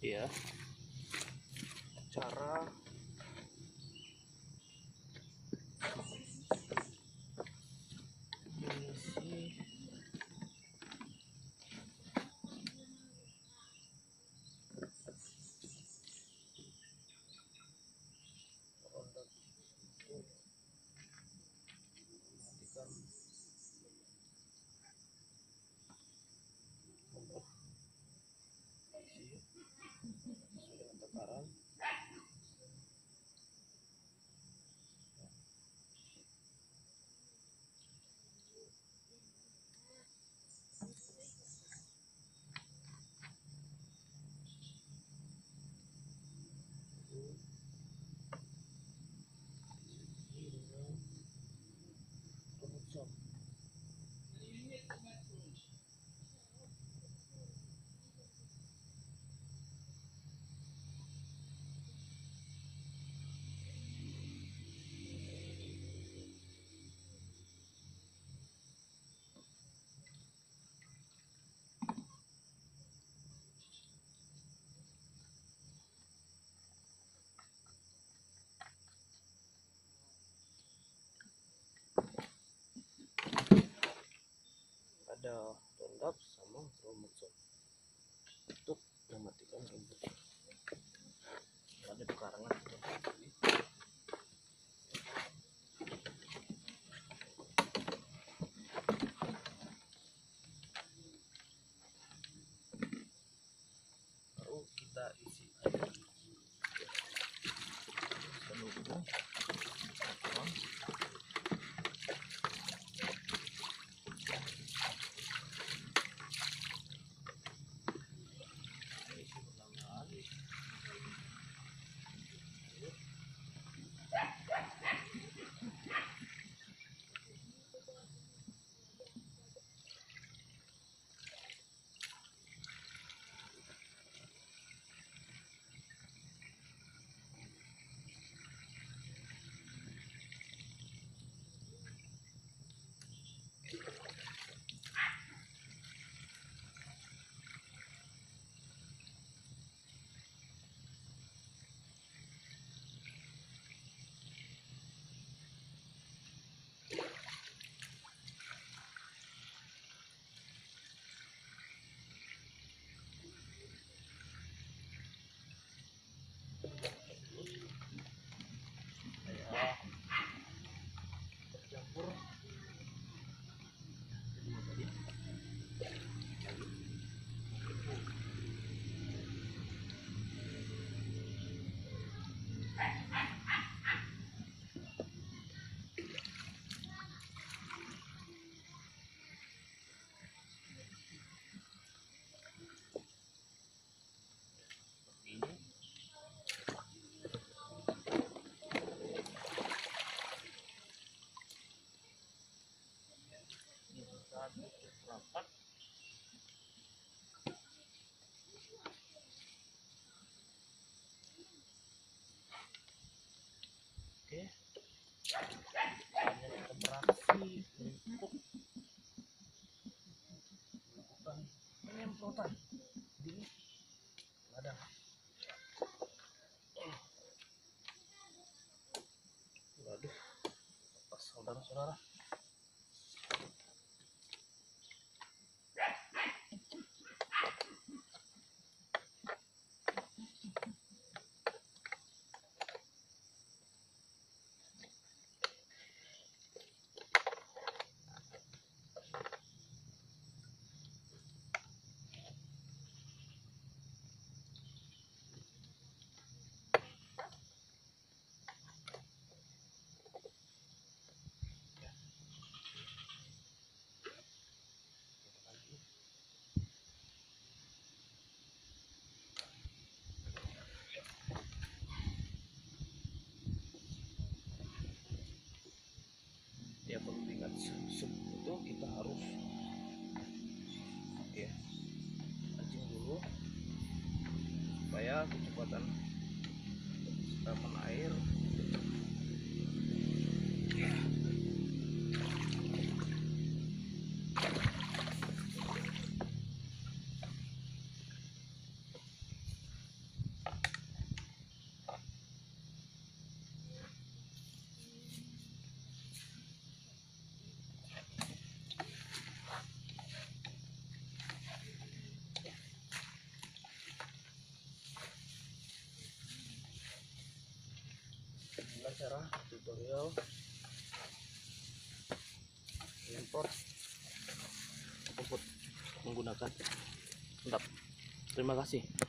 ya cara mengisi produk itu mematikan nomor isi sesuai dengan takaran. Ada roundup sama kromosom untuk mematikan komputer. Ada pekarangan baru kita isi air seluruh uang. Bercampur rapat. Oke, hanya kita beraksi untuk melakukan penyemprotan di ladang. Waduh, pas saudara-saudara. Ya, perlu diingat itu kita harus ya pancing dulu supaya kecepatan siraman air cara tutorial import rumput menggunakan. Mantap. Terima kasih.